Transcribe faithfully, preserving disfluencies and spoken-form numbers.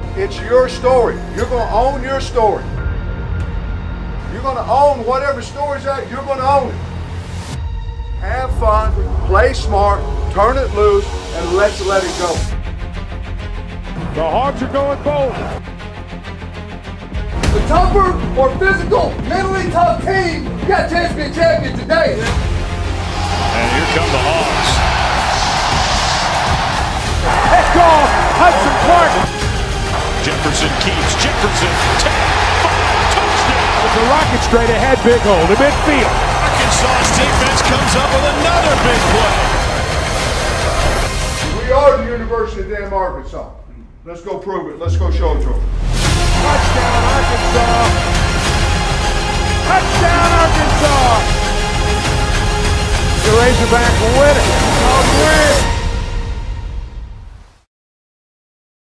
It's your story. You're going to own your story. You're going to own whatever story's out, you're going to own it. Have fun, play smart, turn it loose, and let's let it go. The Hogs are going bold. The tougher or physical, mentally tough team, you got a chance to be a champion today. And here come the Hogs. Pick off Hudson Clark. Jefferson keeps. Jefferson, ten, five, touchdown. With the Rockets straight ahead, big hole to midfield. Arkansas's defense comes up with another big play. We are the University of damn Arkansas. Let's go prove it. Let's go show it to them. Touchdown, Arkansas. Touchdown, Arkansas. The Razorback win it.